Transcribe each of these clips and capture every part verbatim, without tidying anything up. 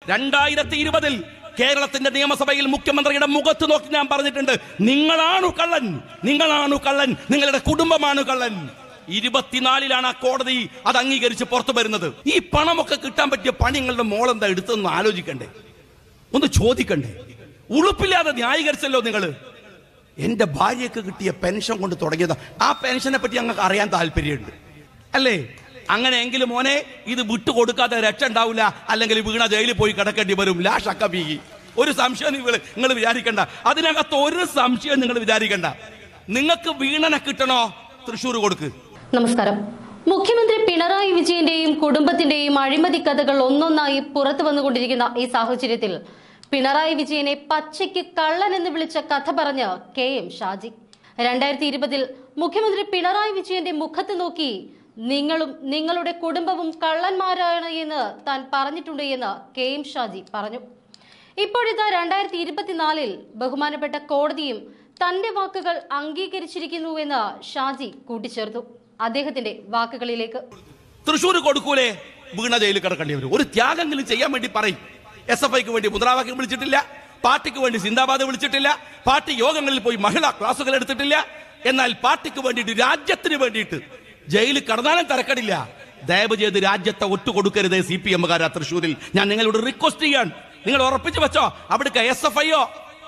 രണ്ടായിരത്തി ഇരുപതിൽ കേരളത്തിന്റെ നിയമസഭയിൽ മുഖ്യമന്ത്രിയുടെ മുഖത്ത് നോക്കി ഞാൻ പറഞ്ഞിട്ടുണ്ട്, നിങ്ങളാണു കള്ളൻ, നിങ്ങളാണു കള്ളൻ, നിങ്ങളുടെ കുടുംബമാണ് കള്ളൻ. ഇരുപത്തിനാലിലാണ് ആ കോടതി അത് അംഗീകരിച്ച് പുറത്തു വരുന്നത്. ഈ പണമൊക്കെ കിട്ടാൻ പറ്റിയ പണി നിങ്ങളുടെ മോളെന്താ എടുത്തെന്ന് ആലോചിക്കണ്ടേ, ഒന്ന് ചോദിക്കണ്ടേ? ഉളുപ്പില്ലാതെ ന്യായീകരിച്ചല്ലോ നിങ്ങള്. എന്റെ ഭാര്യക്ക് കിട്ടിയ പെൻഷൻ കൊണ്ട് തുടങ്ങിയത്, ആ പെൻഷനെ പറ്റി ഞങ്ങൾക്ക് അറിയാൻ താല്പര്യമുണ്ട് അല്ലേ? അങ്ങനെയെങ്കിലും മോനെ ഇത് വിട്ടുകൊടുക്കാതെ രക്ഷ ഉണ്ടാവില്ല, അല്ലെങ്കിൽ വീണ ജയിലിൽ പോയി കിടക്കേണ്ടി വരും. ലാഷക്ക ബീഗി ഒരു സംശയം നിങ്ങൾ നിങ്ങൾ വിചാരിക്കണ്ട, അതിനകത്ത് ഒരു സംശയം നിങ്ങൾ വിചാരിക്കണ്ട. നിങ്ങൾക്ക് വീണനെ കിട്ടണോ, തൃശ്ശൂർ കൊടുക്ക്. നമസ്കാരം. മുഖ്യമന്ത്രി പിണറായി വിജയന്റെയും കുടുംബത്തിന്റെയും അഴിമതി കഥകൾ ഒന്നൊന്നായി പുറത്തു വന്നുകൊണ്ടിരിക്കുന്ന ഈ സാഹചര്യത്തിൽ പിണറായി വിജയനെ പച്ചയ്ക്ക് കള്ളൻ എന്ന് വിളിച്ച കഥ പറഞ്ഞ് കെ എം ഷാജി രണ്ടായിരത്തി ഇരുപതിൽ മുഖ്യമന്ത്രി പിണറായി വിജയന്റെ മുഖത്ത് നോക്കി നിങ്ങളും നിങ്ങളുടെ കുടുംബവും കള്ളന്മാരാണ് എന്ന് താൻ പറഞ്ഞിട്ടുണ്ട് എന്ന് കെ എം ഷാജി പറഞ്ഞു. ഇപ്പോഴിതാ രണ്ടായിരത്തി ഇരുപത്തിനാലിൽ ബഹുമാനപ്പെട്ട കോടതിയും തന്റെ വാക്കുകൾ അംഗീകരിച്ചിരിക്കുന്നുവെന്ന് ഷാജി കൂട്ടിച്ചേർത്തു. അദ്ദേഹത്തിന്റെ വാക്കുകളിലേക്ക്. തൃശ്ശൂർ കൊടുക്കൂലേ, വീണ ജയിലിൽ കിടക്കേണ്ടി വരും. ഒരു ത്യാഗങ്ങളും ചെയ്യാൻ വേണ്ടി പറയും. എസ് എഫ് ഐക്ക് വേണ്ടി മുദ്രാവാക്യം വിളിച്ചിട്ടില്ല, പാർട്ടിക്ക് വേണ്ടി സിന്ദാബാദ് വിളിച്ചിട്ടില്ല, പാർട്ടി യോഗങ്ങളിൽ പോയി മഹിളാ ക്ലാസുകൾ എടുത്തിട്ടില്ല. എന്നാൽ പാർട്ടിക്ക് വേണ്ടിയിട്ട്, രാജ്യത്തിന് വേണ്ടിയിട്ട് ജയിലിൽ കടന്നാലും തിരക്കടില്ല. ദയവ് ചെയ്ത് രാജ്യത്തെ ഒറ്റുകൊടുക്കരുതേ സി പി എമ്മുകാരാ തൃശ്ശൂരിൽ. ഞാൻ നിങ്ങളോട് റിക്വസ്റ്റ് ചെയ്യാൻ, നിങ്ങൾ ഉറപ്പിച്ചു വെച്ചോ. അവിടേക്ക് എസ് എഫ് ഐയോ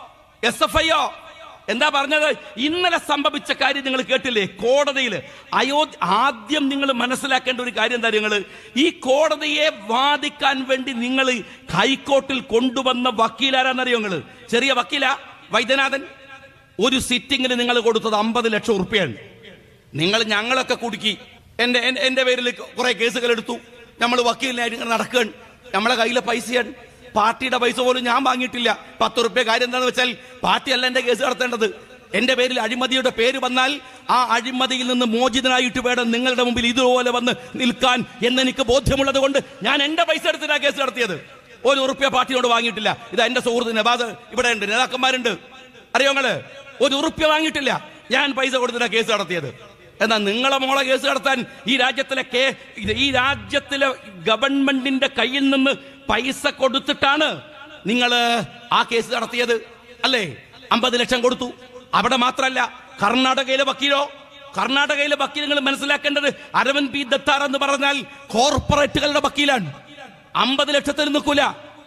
എസ് എഫ് ഐയോ എന്താ പറഞ്ഞത്? ഇന്നലെ സംഭവിച്ച കാര്യം നിങ്ങൾ കേട്ടില്ലേ കോടതിയിൽ? അയോധ്യ ആദ്യം നിങ്ങൾ മനസ്സിലാക്കേണ്ട ഒരു കാര്യം എന്താ, നിങ്ങൾ ഈ കോടതിയെ വാദിക്കാൻ വേണ്ടി നിങ്ങൾ ഹൈക്കോർട്ടിൽ കൊണ്ടുവന്ന വക്കീലാരാന്നറിയോ? നിങ്ങൾ ചെറിയ വക്കീല വൈദ്യനാഥൻ. ഒരു സിറ്റിങ്ങിന് നിങ്ങൾ കൊടുത്തത് അമ്പത് ലക്ഷം ഉറുപ്പിയാണ്. നിങ്ങൾ ഞങ്ങളൊക്കെ കുടുക്കി. എന്റെ എന്റെ പേരിൽ കുറെ കേസുകൾ എടുത്തു. നമ്മൾ വക്കീലിനായിട്ട് ഇങ്ങനെ നടക്കുകയാണ്. നമ്മളെ കയ്യിലെ പൈസയാണ്, പാർട്ടിയുടെ പൈസ പോലും ഞാൻ വാങ്ങിയിട്ടില്ല. പത്ത് റുപ്യ. കാര്യം എന്താണെന്ന് വെച്ചാൽ പാർട്ടിയല്ല എന്റെ കേസ് നടത്തേണ്ടത്. എന്റെ പേരിൽ അഴിമതിയുടെ പേര് വന്നാൽ ആ അഴിമതിയിൽ നിന്ന് മോചിതനായിട്ട് വേണം നിങ്ങളുടെ മുമ്പിൽ ഇതുപോലെ വന്ന് നിൽക്കാൻ എന്നെനിക്ക് ബോധ്യമുള്ളത് കൊണ്ട് ഞാൻ എന്റെ പൈസ എടുത്തിട്ടാണ് കേസ് നടത്തിയത്. ഒരു ഉറുപ്പ്യ പാർട്ടിയോട് വാങ്ങിയിട്ടില്ല. ഇതാ എന്റെ സുഹൃത്ത് നവാസ് ഇവിടെ ഉണ്ട്, നേതാക്കന്മാരുണ്ട്, അറിയോ നിങ്ങള്? ഒരു ഉറുപ്പ്യ വാങ്ങിയിട്ടില്ല. ഞാൻ പൈസ കൊടുത്തിട്ടാണ് കേസ് നടത്തിയത്. എന്നാൽ നിങ്ങളെ മോളെ കേസ് നടത്താൻ ഈ രാജ്യത്തിലെ കേ ഈ രാജ്യത്തിലെ ഗവൺമെന്റിന്റെ കയ്യിൽ നിന്ന് പൈസ കൊടുത്തിട്ടാണ് നിങ്ങൾ ആ കേസ് നടത്തിയത് അല്ലേ? അമ്പത് ലക്ഷം കൊടുത്തു. അവിടെ മാത്രമല്ല, കർണാടകയിലെ വക്കീലോ കർണാടകയിലെ വക്കീൽ നിങ്ങൾ മനസ്സിലാക്കേണ്ടത്, അരവിന്ദ് പി ദത്താർ എന്ന് പറഞ്ഞാൽ കോർപ്പറേറ്റുകളുടെ വക്കീലാണ്. അമ്പത് ലക്ഷത്തിൽ നിൽക്കൂല.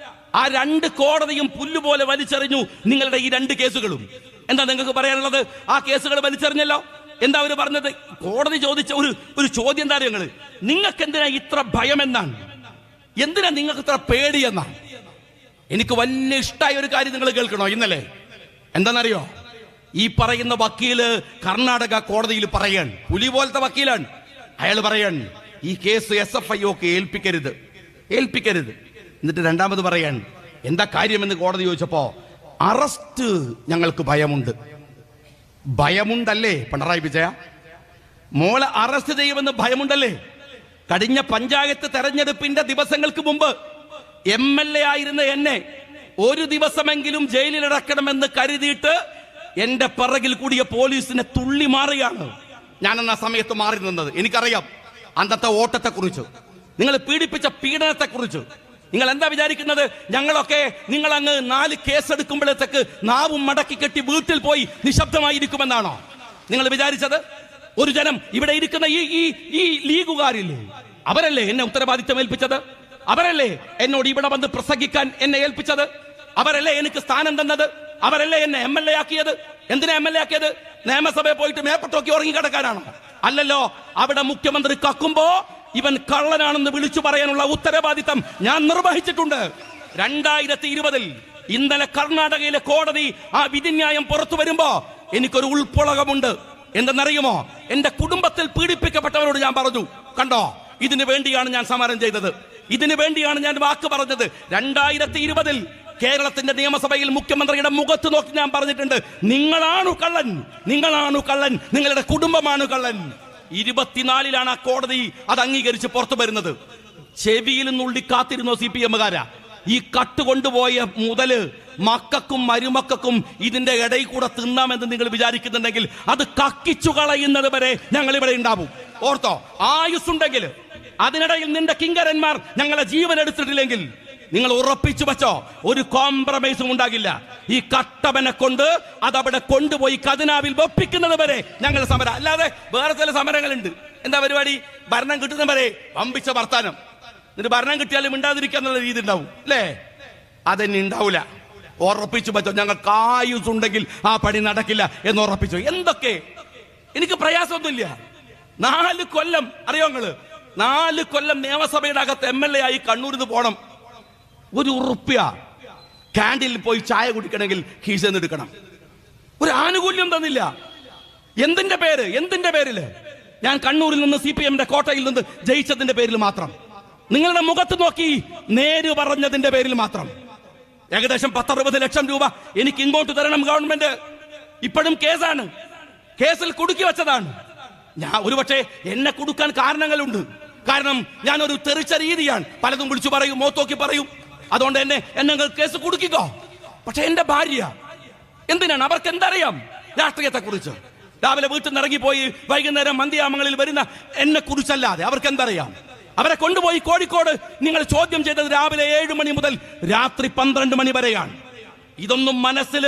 ആ രണ്ട് കോടതിയും പുല്ലുപോലെ വലിച്ചെറിഞ്ഞു നിങ്ങളുടെ ഈ രണ്ട് കേസുകളും. എന്താ നിങ്ങൾക്ക് പറയാനുള്ളത്? ആ കേസുകൾ വലിച്ചെറിഞ്ഞല്ലോ. എന്താ അവര് പറഞ്ഞത്? കോടതി ചോദിച്ച ഒരു ഒരു ചോദ്യം എന്താ അറിയോ? നിങ്ങൾക്ക് എന്തിനാ ഇത്ര ഭയം എന്നാണ്, എന്തിനാ നിങ്ങൾക്ക് ഇത്ര പേടി എന്നാണ്. എനിക്ക് വലിയ ഇഷ്ടമായ ഒരു കാര്യം നിങ്ങൾ കേൾക്കണോ ഇന്നലെ? എന്താണെന്നറിയോ? ഈ പറയുന്ന വക്കീല് കർണാടക കോടതിയിൽ പറയാൻ, പുലി പോലത്തെ വക്കീലാണ്. അയാൾ പറയാൻ ഈ കേസ് എസ് എഫ് ഐ ഒക്കെ ഏൽപ്പിക്കരുത് ഏൽപ്പിക്കരുത് എന്നിട്ട് രണ്ടാമത് പറയാൻ എന്താ കാര്യമെന്ന് കോടതി ചോദിച്ചപ്പോ, അറസ്റ്റ് ഞങ്ങൾക്ക് ഭയമുണ്ട്. ഭയമുണ്ടല്ലേ പിണറായി വിജയ? മോളെ അറസ്റ്റ് ചെയ്യുമെന്ന് ഭയമുണ്ടല്ലേ? കഴിഞ്ഞ പഞ്ചായത്ത് തെരഞ്ഞെടുപ്പിന്റെ ദിവസങ്ങൾക്ക് മുമ്പ് എം എൽ എ ആയിരുന്ന എന്നെ ഒരു ദിവസമെങ്കിലും ജയിലിലടക്കണമെന്ന് കരുതിയിട്ട് എന്റെ പിറകിൽ കൂടിയ പോലീസിനെ തുള്ളി മാറിയാണ് ഞാൻ ആ സമയത്ത് മാറി നിന്നത്. എനിക്കറിയാം അന്നത്തെ ഓട്ടത്തെക്കുറിച്ച്, നിങ്ങൾ പീഡിപ്പിച്ച പീഡനത്തെക്കുറിച്ച്. നിങ്ങൾ എന്താ വിചാരിക്കുന്നത്? ഞങ്ങളൊക്കെ നിങ്ങൾ അങ്ങ് നാല് കേസെടുക്കുമ്പോഴത്തേക്ക് നാവും മടക്കി കെട്ടി വീട്ടിൽ പോയി നിശബ്ദമായിരിക്കുമെന്നാണോ നിങ്ങൾ വിചാരിച്ചത്? ഒരു ജനം ഇവിടെ ഇരിക്കുന്ന ഈ ഈ ഈ ലീഗുകാരില്ലേ, അവരല്ലേ എന്നെ ഉത്തരവാദിത്തം ഏൽപ്പിച്ചത്? അവരല്ലേ എന്നോട് ഇവിടെ വന്ന് പ്രസംഗിക്കാൻ എന്നെ ഏൽപ്പിച്ചത്? അവരല്ലേ എനിക്ക് സ്ഥാനം തന്നത്? അവരല്ലേ എന്നെ എം എൽ എ ആക്കിയത്? എന്തിനാ എം എൽ എ ആക്കിയത്? നിയമസഭയിൽ പോയിട്ട് മേപ്പട്ടോക്കി ഉറങ്ങി കിടക്കാനാണോ? അല്ലല്ലോ. അവിടെ മുഖ്യമന്ത്രി കക്കുമ്പോ ഇവൻ കള്ളനാണെന്ന് വിളിച്ചു പറയാനുള്ള ഉത്തരവാദിത്തം ഞാൻ നിർവഹിച്ചിട്ടുണ്ട്. രണ്ടായിരത്തി ഇരുപതിൽ ഇന്നലെ കർണാടകയിലെ കോടതി ആ വിധിന്യായം പുറത്തു വരുമ്പോ എനിക്കൊരു ഉൾപ്പൊളകമുണ്ട്. എന്തെന്നറിയുമോ? എന്റെ കുടുംബത്തിൽ പീഡിപ്പിക്കപ്പെട്ടവരോട് ഞാൻ പറഞ്ഞു, കണ്ടോ, ഇതിനു വേണ്ടിയാണ് ഞാൻ സമരം ചെയ്തത്, ഇതിനു വേണ്ടിയാണ് ഞാൻ വാക്ക് പറഞ്ഞത്. രണ്ടായിരത്തി ഇരുപതിൽ കേരളത്തിന്റെ നിയമസഭയിൽ മുഖ്യമന്ത്രിയുടെ മുഖത്ത് നോക്കി ഞാൻ പറഞ്ഞിട്ടുണ്ട്, നിങ്ങളാണു കള്ളൻ, നിങ്ങളാണു കള്ളൻ, നിങ്ങളുടെ കുടുംബമാണ് കള്ളൻ. ഇരുപത്തിനാലിലാണ് ആ കോടതി അത് അംഗീകരിച്ച് പുറത്തു വരുന്നത്. ചെവിയിൽ നുള്ളി കാത്തിരുന്നോ സി പി എമ്മുകാരാ? ഈ കട്ട് കൊണ്ടുപോയ മുതല് മക്കൾക്കും മരുമക്കും ഇതിന്റെ ഇടയിൽ കൂടെ തിന്നാമെന്ന് നിങ്ങൾ വിചാരിക്കുന്നുണ്ടെങ്കിൽ അത് കക്കിച്ചു കളയുന്നത് വരെ ഞങ്ങൾ ഇവിടെ ഉണ്ടാവും. ഓർത്തോ, ആയുസ്സുണ്ടെങ്കിൽ അതിനിടയിൽ നിന്റെ കിങ്കരന്മാർ ഞങ്ങളെ ജീവൻ എടുത്തിട്ടില്ലെങ്കിൽ നിങ്ങൾ ഉറപ്പിച്ചു വെച്ചോ, ഒരു കോംപ്രമൈസും ഉണ്ടാകില്ല. ഈ കട്ടവനെ കൊണ്ട് അതവിടെ കൊണ്ടുപോയി ഖജനാവിൽ വെപ്പിക്കുന്നത് വരെ ഞങ്ങളുടെ സമരം. അല്ലാതെ വേറെ ചില സമരങ്ങളുണ്ട്. എന്താ പരിപാടി? ഭരണം കിട്ടുന്ന വരെ വമ്പിച്ച വർത്താനം. എന്നിട്ട് ഭരണം കിട്ടിയാലും മിണ്ടാതിരിക്കാന്നുള്ള രീതി ഉണ്ടാവും അല്ലേ? അതെന്നെ ഉണ്ടാവില്ല. ഉറപ്പിച്ചു വെച്ചോ, ഞങ്ങൾക്ക് ആയുസ് ഉണ്ടെങ്കിൽ ആ പണി നടക്കില്ല എന്ന് ഉറപ്പിച്ചു. എന്തൊക്കെ എനിക്ക് പ്രയാസമൊന്നുമില്ല. നാല് കൊല്ലം അറിയോ നിങ്ങള്? നാല് കൊല്ലം നിയമസഭയുടെ അകത്ത് എം എൽ എ ആയി കണ്ണൂരിൽ നിന്ന് പോണം. ഒരു ഉറുപ്പ്യ ക്യാൻറ്റീനിൽ പോയി ചായ കുടിക്കണമെങ്കിൽ കീശ എടുക്കണം. ഒരു ആനുകൂല്യം തന്നില്ല. എന്തിന്റെ പേര്? എന്തിന്റെ പേരില്? ഞാൻ കണ്ണൂരിൽ നിന്ന് സി പി എമ്മിന്റെ കോട്ടയിൽ നിന്ന് ജയിച്ചതിന്റെ പേരിൽ മാത്രം, നിങ്ങളുടെ മുഖത്ത് നോക്കി നേര് പറഞ്ഞതിന്റെ പേരിൽ മാത്രം ഏകദേശം പത്തറുപത് ലക്ഷം രൂപ എനിക്ക് ഇങ്ങോട്ട് തരണം ഗവൺമെന്റ്. ഇപ്പോഴും കേസാണ്, കേസിൽ കുടുക്കി വെച്ചതാണ്. ഞാൻ ഒരുപക്ഷെ എന്നെ കുടുക്കാൻ കാരണങ്ങളുണ്ട്. കാരണം ഞാൻ ഒരു തെറിച്ച രീതിയാണ്, പലതും വിളിച്ചു പറയും, മോത്തോക്കി പറയും. അതുകൊണ്ട് എന്നെ എന്നെ കേസ് കുടുക്കിക്കോ. പക്ഷെ എന്റെ ഭാര്യ എന്തിനാണ്? അവർക്ക് എന്തറിയാം രാഷ്ട്രീയത്തെ കുറിച്ച്? രാവിലെ വീട്ടിൽ നിന്ന് ഇറങ്ങിപ്പോയി വൈകുന്നേരം മന്ദിയാമങ്ങളിൽ വരുന്ന എന്നെ കുറിച്ചല്ലാതെ അവർക്ക് എന്തറിയാം? അവരെ കൊണ്ടുപോയി കോഴിക്കോട് നിങ്ങൾ ചോദ്യം ചെയ്തത് രാവിലെ ഏഴ് മണി മുതൽ രാത്രി പന്ത്രണ്ട് മണി വരെയാണ്. ഇതൊന്നും മനസ്സിൽ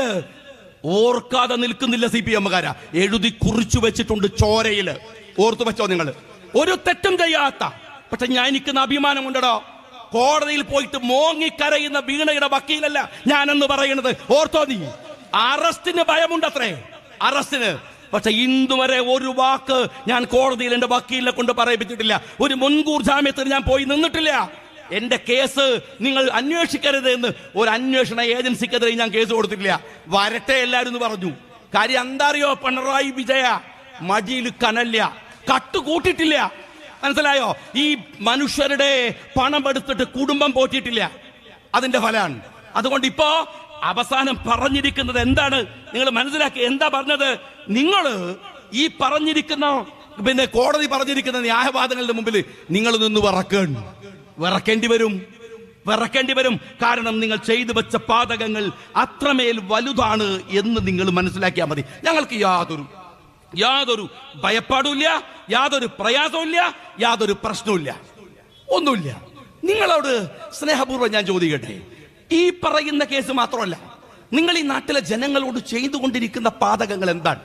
ഓർക്കാതെ നിൽക്കുന്നില്ല സി പി എമ്മുകാരാ. എഴുതി കുറിച്ചു വെച്ചിട്ടുണ്ട് ചോരയില്. ഓർത്തു വെച്ചോ നിങ്ങൾ. ഒരു തെറ്റും ചെയ്യാത്ത, പക്ഷെ ഞാൻ എനിക്കുന്ന അഭിമാനമുണ്ടോ? കോടതിയിൽ പോയിട്ട് മോങ്ങിക്കരയുന്ന വീണയുടെ വക്കീലല്ല ഞാനെന്ന് പറയുന്നത്. ഓർത്തോ നീ? അറസ്റ്റിന് ഭയമുണ്ടത്രേ, അറസ്റ്റിന്. പക്ഷെ ഇന്നുവരെ ഒരു വാക്ക് ഞാൻ കോടതിയിൽ എന്റെ വക്കീലിനെ കൊണ്ട് പറയിപ്പിച്ചിട്ടില്ല. ഒരു മുൻകൂർ ജാമ്യത്തിന് ഞാൻ പോയി നിന്നിട്ടില്ല. എന്റെ കേസ് നിങ്ങൾ അന്വേഷിക്കരുത് എന്ന് ഒരു അന്വേഷണ ഏജൻസിക്കെതിരെ ഞാൻ കേസ് കൊടുത്തിട്ടില്ല. വരട്ടെ എല്ലാവരും എന്ന് പറഞ്ഞു. കാര്യം എന്താ അറിയോ? പിണറായി വിജയ മടിയിൽ കനല്ല, കട്ടുകൂട്ടിട്ടില്ല. മനസ്സിലായോ? ഈ മനുഷ്യരുടെ പണം എടുത്തിട്ട് കുടുംബം പോറ്റിയിട്ടില്ല. അതിന്റെ ഫലമാണ്. അതുകൊണ്ട് ഇപ്പോ അവസാനം പറഞ്ഞിരിക്കുന്നത് എന്താണ് നിങ്ങൾ മനസ്സിലാക്കി? എന്താ പറഞ്ഞത്? നിങ്ങൾ ഈ പറഞ്ഞിരിക്കുന്ന പിന്നെ കോടതി പറഞ്ഞിരിക്കുന്ന ന്യായവാദങ്ങളുടെ മുമ്പിൽ നിങ്ങൾ നിന്ന് വിറക്കേണ്ടി വിറക്കേണ്ടി വരും വിറക്കേണ്ടി വരും കാരണം നിങ്ങൾ ചെയ്തു വെച്ച പാതകങ്ങൾ അത്രമേൽ വലുതാണ് എന്ന് നിങ്ങൾ മനസ്സിലാക്കിയാൽ മതി. ഞങ്ങൾക്ക് യാതൊരു യാതൊരു ഭയപ്പാടുമില്ല, യാതൊരു പ്രയാസമില്ല, യാതൊരു പ്രശ്നവുമില്ല, ഒന്നുമില്ല. നിങ്ങളോട് സ്നേഹപൂർവ്വം ഞാൻ ചോദിക്കട്ടെ, ഈ പറയുന്ന കേസ് മാത്രമല്ല, നിങ്ങൾ ഈ നാട്ടിലെ ജനങ്ങളോട് ചെയ്തുകൊണ്ടിരിക്കുന്ന പാതകങ്ങൾ എന്താണ്?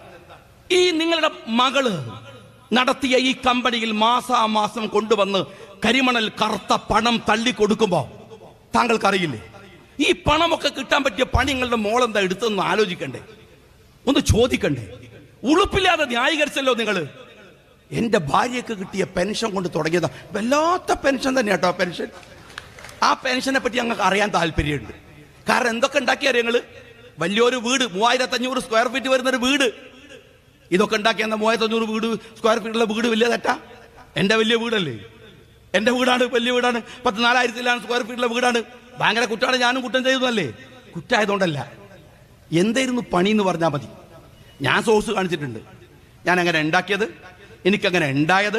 ഈ നിങ്ങളുടെ മകള് നടത്തിയ ഈ കമ്പനിയിൽ മാസാമാസം കൊണ്ടുവന്ന് കരിമണൽ കറുത്ത പണം തള്ളിക്കൊടുക്കുമ്പോ താങ്കൾക്കറിയില്ലേ ഈ പണമൊക്കെ കിട്ടാൻ പറ്റിയ പണി നിങ്ങളുടെ മോളെന്താ എടുത്തെന്ന് ആലോചിക്കണ്ടേ? ഒന്ന് ചോദിക്കണ്ടേ? ഉളുപ്പില്ലാതെ ന്യായീകരിച്ചല്ലോ നിങ്ങള്. എന്റെ ഭാര്യക്ക് കിട്ടിയ പെൻഷൻ കൊണ്ട് തുടങ്ങിയതാ. വല്ലാത്ത പെൻഷൻ തന്നെ കേട്ടോ പെൻഷൻ. ആ പെൻഷനെ പറ്റി ഞങ്ങൾക്ക് അറിയാൻ താല്പര്യമുണ്ട്. കാരണം എന്തൊക്കെ ഉണ്ടാക്കിയ ഞങ്ങള് വലിയൊരു വീട്, മൂവായിരത്തി അഞ്ഞൂറ് സ്ക്വയർ ഫീറ്റ് വരുന്നൊരു വീട്. ഇതൊക്കെ ഉണ്ടാക്കിയ മൂവായിരത്തി അഞ്ഞൂറ് വീട് സ്ക്വയർ ഫീറ്റുള്ള വീട് വലിയ തെറ്റാ? എന്റെ വലിയ വീടല്ലേ? എന്റെ വീടാണ്, വലിയ വീടാണ്. പത്ത് നാലായിരത്തിലാണ് സ്ക്വയർ ഫീറ്റുള്ള വീടാണ്. ഭയങ്കര കുറ്റാണ്. ഞാനും കുറ്റം ചെയ്തതല്ലേ? കുറ്റായതുകൊണ്ടല്ല. എന്തായിരുന്നു പണി എന്ന് പറഞ്ഞാൽ മതി. ഞാൻ സോഴ്സ് കാണിച്ചിട്ടുണ്ട്. ഞാൻ അങ്ങനെ ഉണ്ടാക്കിയത്, എനിക്കങ്ങനെ ഉണ്ടായത്.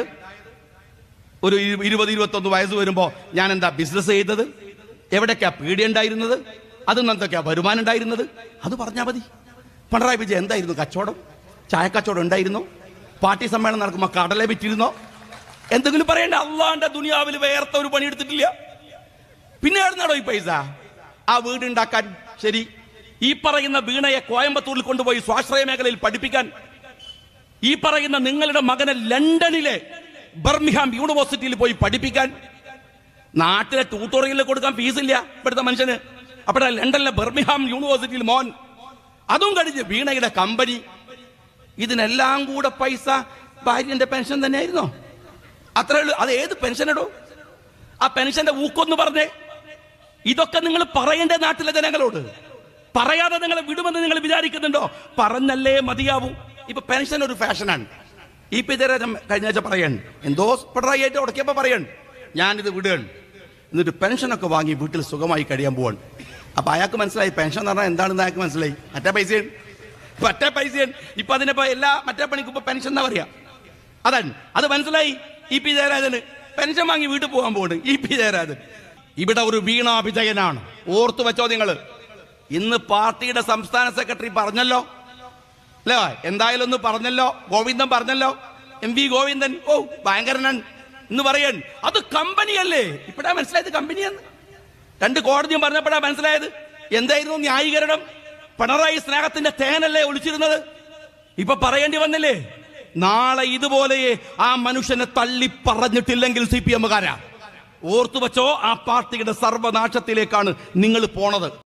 ഒരു ഇരുപത് ഇരുപത്തൊന്ന് വയസ്സ് വരുമ്പോൾ ഞാൻ എന്താ ബിസിനസ് ചെയ്തത്, എവിടേക്കാ പീഡിയ ഉണ്ടായിരുന്നത്, അതിൽ നിന്ന് എന്തൊക്കെയാ വരുമാനം ഉണ്ടായിരുന്നത്, അത് പറഞ്ഞാൽ മതി. പിണറായി വിജയൻ എന്തായിരുന്നു കച്ചവടം? ചായക്കച്ചവടം ഉണ്ടായിരുന്നോ? പാർട്ടി സമ്മേളനം നടക്കുമ്പോൾ കടല വിറ്റിരുന്നോ? എന്തെങ്കിലും പറയണ്ട. അള്ളാന്റെ ദുനിയാവിൽ വേർത്ത ഒരു പണി എടുത്തിട്ടില്ല. പിന്നെ എവിടുന്നാടോ ഈ പൈസ? ആ വീടുണ്ടാക്കാൻ. ശരി, ഈ പറയുന്ന വീണയെ കോയമ്പത്തൂരിൽ കൊണ്ടുപോയി സ്വാശ്രയ മേഖലയിൽ പഠിപ്പിക്കാൻ, ഈ പറയുന്ന നിങ്ങളുടെ മകനെ ലണ്ടനിലെ ബർമിഹാം യൂണിവേഴ്സിറ്റിയിൽ പോയി പഠിപ്പിക്കാൻ, നാട്ടിലെ ട്യൂട്ടോറിയലിൽ കൊടുക്കാൻ ഫീസില്ല ഇവിടുത്തെ മനുഷ്യന്. അപ്പോഴാ ലണ്ടനിലെ ബർമിഹാം യൂണിവേഴ്സിറ്റിയിൽ മോൻ. അതും കഴിഞ്ഞ് വീണയുടെ കമ്പനി. ഇതിനെല്ലാം കൂടെ പൈസ ഭാര്യന്റെ പെൻഷൻ തന്നെയായിരുന്നോ? അത്രേ ഉള്ളൂ. അത് ഏത് പെൻഷനടോ? ആ പെൻഷന്റെ ഊക്കൊന്ന് പറഞ്ഞേ. ഇതൊക്കെ നിങ്ങൾ പറയേണ്ട നാട്ടിലെ ജനങ്ങളോട്. പറയാതെ നിങ്ങളെ വിടുമെന്ന് നിങ്ങൾ വിചാരിക്കുന്നുണ്ടോ? പറഞ്ഞല്ലേ മതിയാവൂ. ഇപ്പൊ പെൻഷൻ ഒരു ഫാഷനാണ്. ഈ പിതരം കഴിഞ്ഞ ആഴ്ച പറയാണ്, എന്തോ പിണറായി ആയിട്ട് ഉടക്കിയപ്പോ പറയാണ് ഞാനിത് വിടുകയാണ്, എന്നിട്ട് പെൻഷനൊക്കെ വാങ്ങി വീട്ടിൽ സുഖമായി കഴിയാൻ പോവാണ്. അപ്പൊ അയാൾക്ക് മനസ്സിലായി പെൻഷൻ എന്ന് പറഞ്ഞാൽ എന്താണെന്ന് അയാൾക്ക് മനസ്സിലായി. മറ്റേ പൈസയാണ്, മറ്റേ പൈസയാണ്. ഇപ്പൊ അതിനിപ്പോ എല്ലാ മറ്റേ പണിക്കും ഇപ്പൊ പെൻഷൻ എന്നാ പറയാ. അതാണ്, അത് മനസ്സിലായി ഇ പി ജയരാജന്. പെൻഷൻ വാങ്ങി വീട്ടിൽ പോകാൻ പോവാണ് ഇ പി ജയരാജൻ. ഇവിടെ ഒരു വീണാ വിജയനാണ്. ഓർത്തു വെച്ചോ നിങ്ങള്. ഇന്ന് പാർട്ടിയുടെ സംസ്ഥാന സെക്രട്ടറി പറഞ്ഞല്ലോ അല്ലേ? എന്തായാലും ഒന്ന് പറഞ്ഞല്ലോ. ഗോവിന്ദൻ പറഞ്ഞല്ലോ, എം വി ഗോവിന്ദൻ. ഓ ഭയങ്കരനാണ് എന്ന് പറയാൻ. അത് കമ്പനിയല്ലേ? ഇപ്പഴാ മനസ്സിലായത് കമ്പനിയാന്ന്. രണ്ട് കോടതിയും പറഞ്ഞപ്പോഴാ മനസ്സിലായത് എന്തായിരുന്നു ന്യായീകരണം. പിണറായി സ്നേഹത്തിന്റെ തേനല്ലേ ഒളിച്ചിരുന്നത്. ഇപ്പൊ പറയേണ്ടി വന്നില്ലേ, നാളെ ഇതുപോലെ ആ മനുഷ്യനെ തള്ളി പറഞ്ഞിട്ടില്ലെങ്കിൽ സി പി എമ്മുകാരാ ഓർത്തു വച്ചോ, ആ പാർട്ടിയുടെ സർവനാശത്തിലേക്കാണ് നിങ്ങൾ പോണത്.